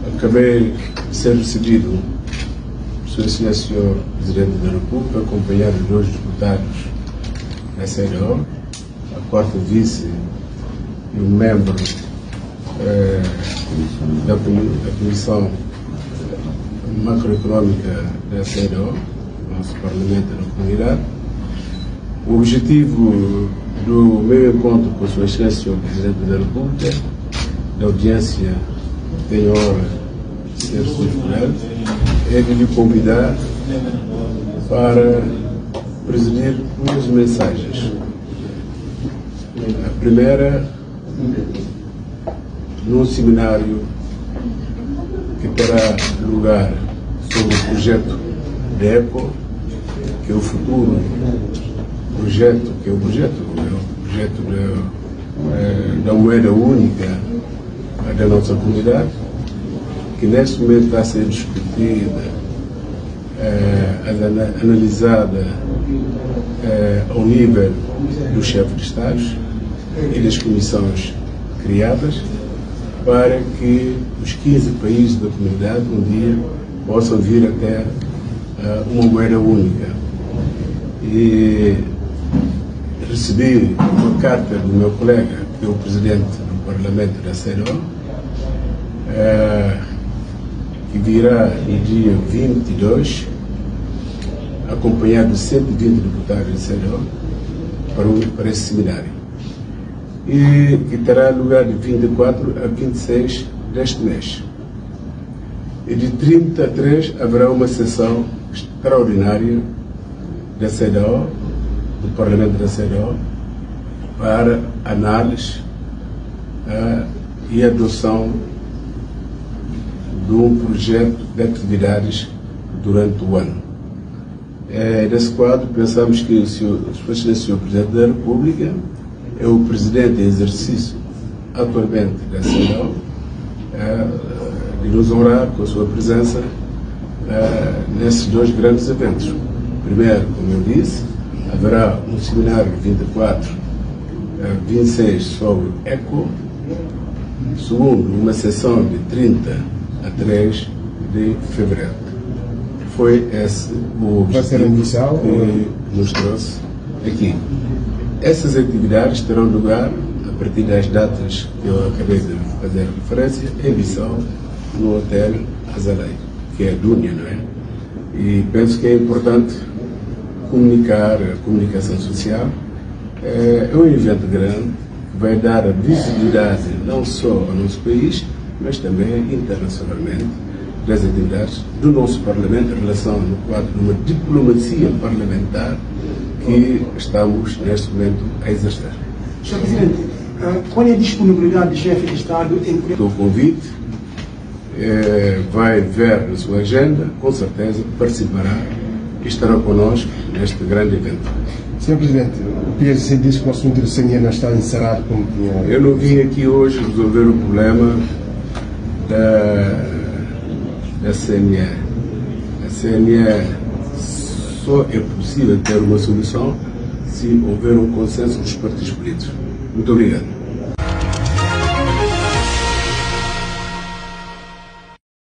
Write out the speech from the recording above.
Acabei de ser recebido por Sr. Sr. Presidente da República, acompanhado de dois deputados da CDO, a quarta vice e um membro da Comissão Macroeconómica da CDO, nosso Parlamento da Comunidade. O objetivo do meu encontro com o Sr. Excelência, Sr. Presidente da República, da audiência que tenho a honra de ser subjugado, é de lhe convidar para presidir duas mensagens. A primeira, num seminário que terá lugar sobre o projeto da ECO, que é o futuro projeto, que é o projeto da moeda única da nossa comunidade, que neste momento está a ser discutida, analisada ao nível do chefe de Estados e das comissões criadas, para que os 15 países da comunidade um dia possam vir até uma moeda única. E recebi uma carta do meu colega, que é o presidente do Parlamento da CDO, que virá no dia 22, acompanhado de 120 deputados da CDO, para esse seminário. E que terá lugar de 24 a 26 deste mês. E de 30 a 3 haverá uma sessão extraordinária da CDO, do Parlamento da CDO, para análise e adoção de um projeto de atividades durante o ano. Nesse quadro, pensamos que o Sr. Presidente da República é o Presidente em exercício atualmente da CDO, de nos honrar com a sua presença nesses dois grandes eventos. Primeiro, como eu disse, haverá um seminário 24 a 26 sobre ECO. Segundo, uma sessão de 30 a 3 de fevereiro. Foi esse o objetivo que nos trouxe aqui. Essas atividades terão lugar a partir das datas que eu acabei de fazer referência, em Bissau, no Hotel Azalei, que é Dúnia, não é? E penso que é importante comunicar, a comunicação social. É um evento grande que vai dar a visibilidade não só ao nosso país, mas também internacionalmente, das atividades do nosso Parlamento em relação no quadro de uma diplomacia parlamentar que estamos neste momento a exercer. Sr. Presidente, qual é a disponibilidade do chefe de Estado em... O convite vai ver na sua agenda, com certeza participará e estará connosco neste grande evento. Sr. Presidente, o PSC disse que o assunto do CNE está encerrado como tinha... Eu não vim aqui hoje resolver o problema da CNE. A CNE só é possível ter uma solução se houver um consenso dos partidos políticos. Muito obrigado.